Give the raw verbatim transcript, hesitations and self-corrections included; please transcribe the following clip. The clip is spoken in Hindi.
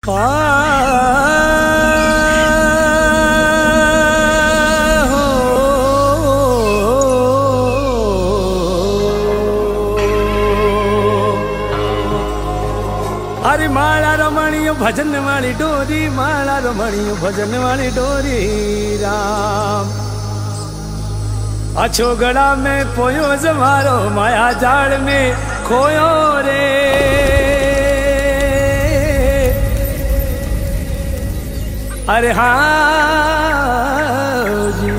पा अरे माला रमणियो भजन वाली डोरी, माला रमणियो भजन वाली डोरी राम। अच्छो गड़ा में पोयो जमारो, माया जाल में खोयो रे। अरे हाँ जी